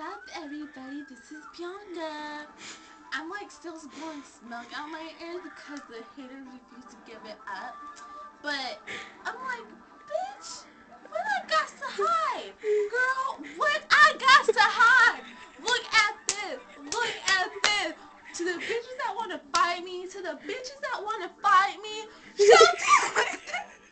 up, everybody? This is Bianca. I'm like still blowing smoke out my ears because the haters refuse to give it up. But I'm like, bitch, what I got to hide? Girl, what I got to hide? Look at this. Look at this. To the bitches that want to fight me, shout out.